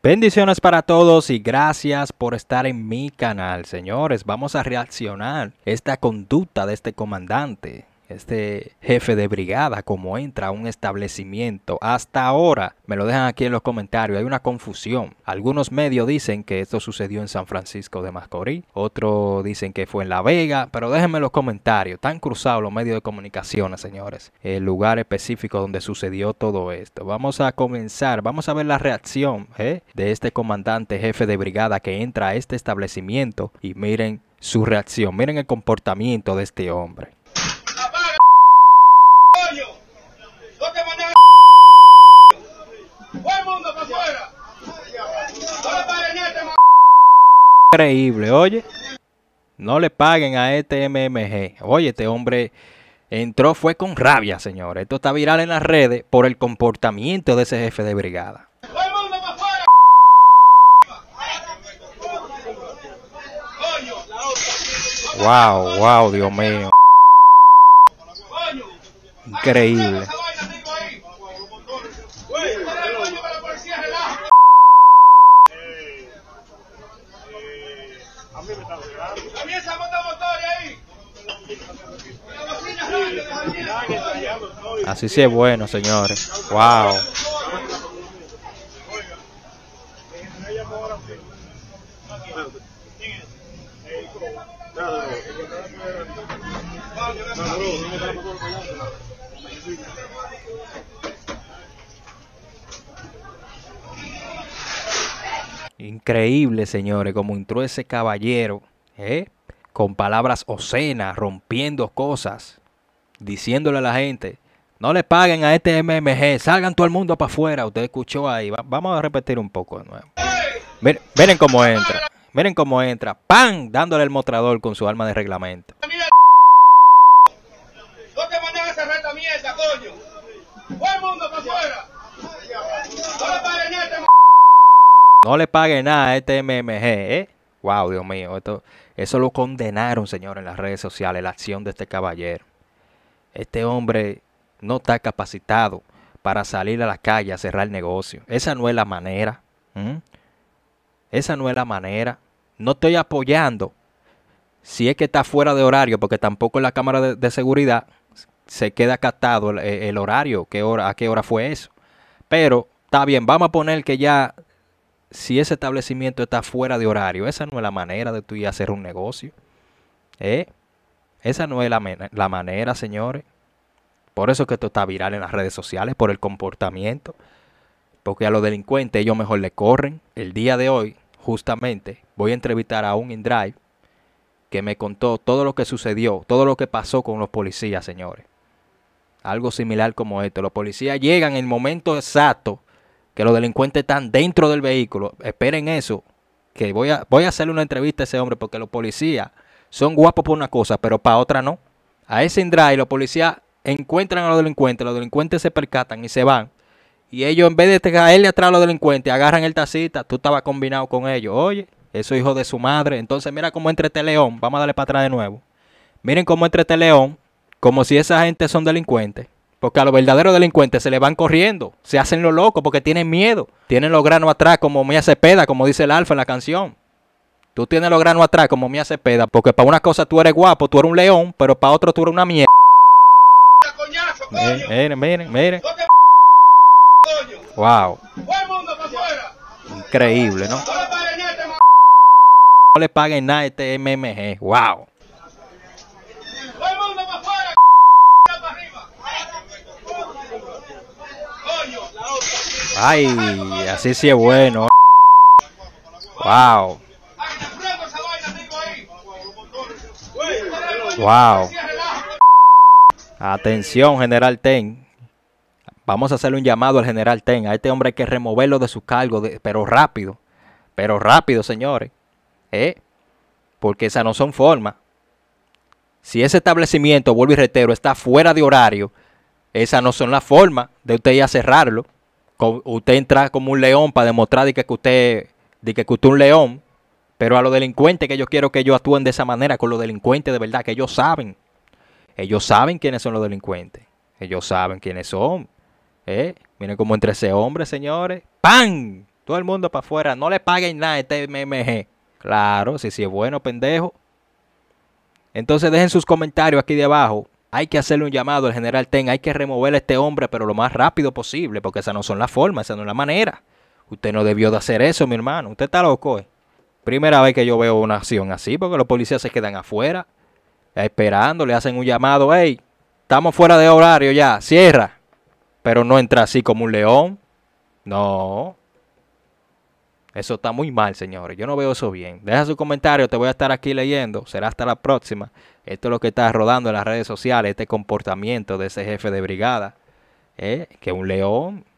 Bendiciones para todos y gracias por estar en mi canal, señores. Vamos a reaccionar esta conducta de este comandante, este jefe de brigada, como entra a un establecimiento. Hasta ahora, me lo dejan aquí en los comentarios, hay una confusión. Algunos medios dicen que esto sucedió en San Francisco de Macorís, otros dicen que fue en La Vega, pero déjenme en los comentarios. Están cruzados los medios de comunicación, señores, el lugar específico donde sucedió todo esto. Vamos a comenzar, vamos a ver la reacción de este comandante jefe de brigada que entra a este establecimiento y miren su reacción, miren el comportamiento de este hombre. Increíble, oye, no le paguen a este MMG. Oye, este hombre entró, fue con rabia, señores. Esto está viral en las redes por el comportamiento de ese jefe de brigada. Wow, Dios mío. Increíble. Así sí es bueno, señores. Wow. Increíble, señores, como entró ese caballero, con palabras obscenas, rompiendo cosas, diciéndole a la gente, no le paguen a este MMG, salgan todo el mundo para afuera. Usted escuchó ahí, vamos a repetir un poco de nuevo. Miren cómo entra, ¡pam! Dándole el mostrador con su arma de reglamento. No te mandan esa reta mierda, coño. Todo el mundo para afuera. No le paguen nada a este MMG, Wow, Dios mío, eso lo condenaron, señor, en las redes sociales, la acción de este caballero. Este hombre no está capacitado para salir a la calle a cerrar el negocio. Esa no es la manera. Esa no es la manera. No estoy apoyando si es que está fuera de horario, porque tampoco en la cámara de seguridad se queda captado el horario, a qué hora fue eso. Pero está bien, vamos a poner que ya, si ese establecimiento está fuera de horario, esa no es la manera de tú ir a hacer un negocio. Esa no es la manera, señores. Por eso es que esto está viral en las redes sociales, por el comportamiento. Porque a los delincuentes ellos mejor le corren. El día de hoy, justamente, voy a entrevistar a un InDrive que me contó todo lo que sucedió, todo lo que pasó con los policías, señores. Algo similar como esto. Los policías llegan en el momento exacto que los delincuentes están dentro del vehículo. Esperen eso, que voy a hacerle una entrevista a ese hombre, porque los policías son guapos por una cosa, pero para otra no. A ese InDrive los policías encuentran a los delincuentes se percatan y se van. Y ellos, en vez de caerle atrás a los delincuentes, agarran el tacita. Tú estabas combinado con ellos. Oye, eso hijo de su madre. Entonces mira cómo entra este león. Vamos a darle para atrás de nuevo. Miren cómo entra este león, como si esa gente son delincuentes. Porque a los verdaderos delincuentes se le van corriendo. Se hacen los locos porque tienen miedo. Tienen los granos atrás como Mía Cepeda, como dice el Alfa en la canción. Tú tienes los granos atrás como Mía Cepeda. Porque para una cosa tú eres guapo, tú eres un león, pero para otro tú eres una mierda. Miren. Wow. Increíble, ¿no? No le paguen nada a este MMG. Wow. Ay, así sí es bueno. Wow. Wow. Atención, General Ten. Vamos a hacerle un llamado al General Ten. A este hombre hay que removerlo de su cargo, pero rápido. Pero rápido, señores. Porque esas no son formas. Si ese establecimiento, vuelvo y reitero, está fuera de horario, esas no son las formas de usted ir a cerrarlo. Usted entra como un león para demostrar que usted es un león. Pero a los delincuentes, que yo quiero que ellos actúen de esa manera, con los delincuentes de verdad, que ellos saben. Ellos saben quiénes son los delincuentes. Ellos saben quiénes son. Miren cómo entre ese hombre, señores. ¡Pam! Todo el mundo para afuera. No le paguen nada a este MMG. Claro, si es bueno, pendejo. Entonces dejen sus comentarios aquí debajo. Hay que hacerle un llamado al general Ten. Hay que remover a este hombre, pero lo más rápido posible. Porque esas no son las formas, esa no es la manera. Usted no debió de hacer eso, mi hermano. Usted está loco, eh. Primera vez que yo veo una acción así, porque los policías se quedan afuera, esperando, le hacen un llamado. Hey, estamos fuera de horario ya, cierra. Pero no entra así como un león. No. Eso está muy mal, señores. Yo no veo eso bien. Deja su comentario, te voy a estar aquí leyendo. Será hasta la próxima. Esto es lo que está rodando en las redes sociales, este comportamiento de ese jefe de brigada. Que un león